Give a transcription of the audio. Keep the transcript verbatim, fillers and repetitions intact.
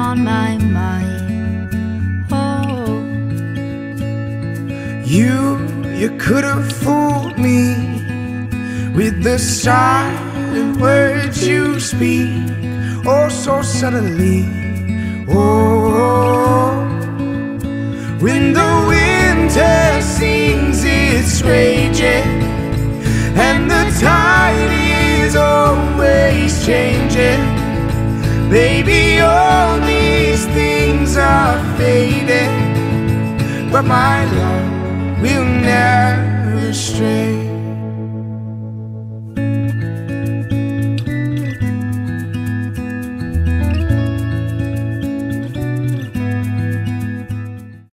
on my mind. Oh, You, you could have fooled me with the silent words you speak, oh so subtly. Oh, when the winter sings its raging and the tide is always changing, baby, all these things are fading, but my love will never stray.